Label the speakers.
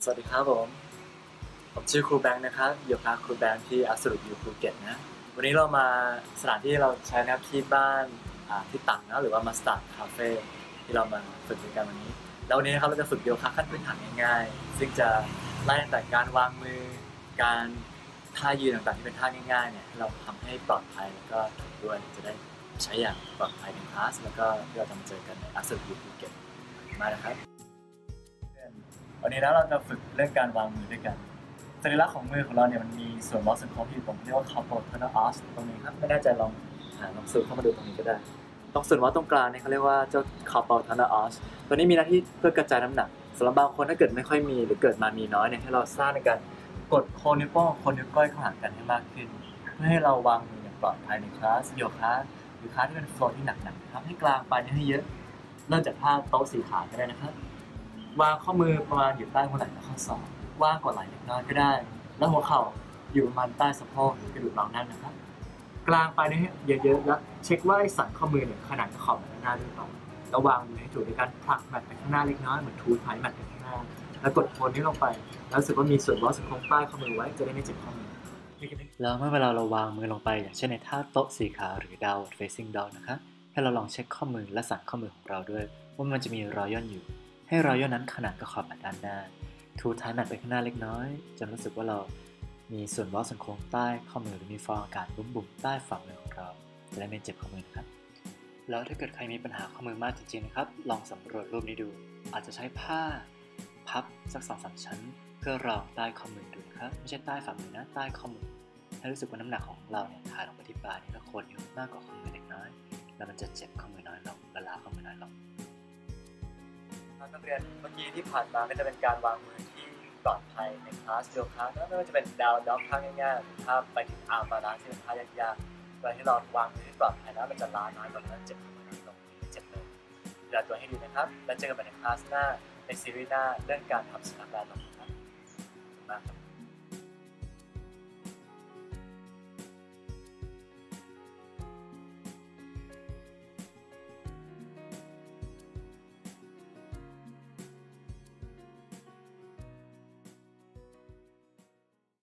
Speaker 1: สวัสดีครับผมชื่อครูแบงค์นะครับโยคะครูแบงค์ที่อัสรุอยู่ภูเก็ตนะวันนี้เรามาสถานที่เราใช้นะครับที่บ้านที่ตังนะหรือว่ามาสตาร์ทคาเฟ่ที่เรามาฝึกกันวันนี้แล้ววันนี้นะครับเราจะฝึกโยคะขั้นพื้นฐานง่ายๆซึ่งจะไล่ตั้งแต่การวางมือการท่ายืนต่างๆที่เป็นท่าง่ายๆเนี่ยเราทำให้ปลอดภัยแล้วก็ถูกด้วยจะได้ใช้อย่างปลอดภัยในคลาสแล้วก็ที่เราจะมาเจอกันในอัสรุอยู่ภูเก็ตมานะครับ วันนี้นะเราจะฝึกเรื่องการวางมือด้วยกันสัญลักษณ์ของมือของเราเนี่ยมันมีส่วนบล็อกส่วนโค้งที่ผมเรียกว่า carpal tunnel arch ตรงนี้ครับไม่แน่ใจลองซูมเข้ามาดูตรงนี้ก็ได้ตรงส่วนบล็อกตรงกลางเนี่ยเขาเรียกว่าเจ้า carpal tunnel arch ตัวนี้มีหน้าที่เพื่อกระจายน้ำหนักสำหรับบางคนถ้าเกิดไม่ค่อยมีหรือเกิดมามีน้อยเนี่ยให้เราสร้างในการกดโคนนิ้วโป้งโคนนิ้วก้อยเข้าหากันให้มากขึ้นเพื่อให้เราวางมืออย่างปลอดภัยในคลาสโยคะหรือคลาสที่เป็นโฟล์ที่หนักๆครับให้กลางปลายนิ้วให้เยอะเริ่มจากท่าโต๊ะสี่ขาก็ได้นะครับวางข้อมือประมาณอยู่ใต้หัวไหล่และข้อศอกว่างกว่าไหล่เล็กน้อยก็ได้แล้วหัวเข่าอยู่ประมาณใต้สะโพกหรือกระดูกรองนั่งนะครับกลางปลายนิ้วเยอะๆแล้วเช็คว่าไอ้สันข้อมือเนี่ยขนาดกับขอบหน้าด้วยต่อแล้ววางมือให้ถูกในการผลักแมตไปข้างหน้าเล็กน้อยเหมือนทูไทแมตไปข้างหน้าแล้วกดโคนนี้ลงไปแล้วรู้สึกว่ามีส่วนบล็อกส่วนโค้งใต้ข้อมือไว้จะได้ไม่เจ็บข้อมือแล้วเมื่อเวลาเราวางมือลงไปอย่างเช่นในท่าโต๊ะสี่ขาหรือ downward facing dog นะคะให้เราลองเช็คข้อมือและสันข้อมือของเราด้วยว่ามันจะมีรอยย่นอยู่ให้รอยย่นนั้นขนาดกับขอบแมตด้านหน้าทูท้ายแมตไปข้างหน้าเล็กน้อยจนรู้สึกว่าเรามีส่วนบล็อกส่วนโค้งใต้ข้อมือหรือมีฟองอากาศบุ๋มๆใต้ฝ่ามือของเราจะได้ไม่เจ็บข้อมือนะครับแล้วถ้าเกิดใครมีปัญหาข้อมือมากจริงๆนะครับลองสำรวจรูปนี้ดูอาจจะใช้ผ้าพับสัก 2-3 ชั้นเพื่อรองใต้ข้อมือดูนะครับไม่ใช่ใต้ฝ่ามือนะใต้ข้อมือให้รู้สึกว่าน้ำหนักของเราเนี่ยถ่ายลงไปที่ปลายนิ้วและโคนนิ้วมากกว่าข้อมือเล็กน้อยแล้วมันจะเจ็บข้อมือน้อยลงและล้าข้อมือน้อยลงนักเรียนเมื่อกี้ที่ผ่านมาก็จะเป็นการวางมือที่ปลอดภัยในคลาสโยคะไม่ว่าจะเป็นดาวด็อกท่าง่ายๆหรือถ้าไปถึงอาร์มบาลานซ์ที่เป็นท่ายากๆเวลาที่เราวางมือที่ปลอดภัยแล้วมันจะล้าน้อยลงและเจ็บข้อมือน้อยลงไม่เจ็บเลยดูแลตัวให้ดีนะครับแล้วเจอกันใหม่ในคลาสหน้าในซีรีส์หน้าเรื่องการทำสนามแบดลงครับขอบคุณมากครับ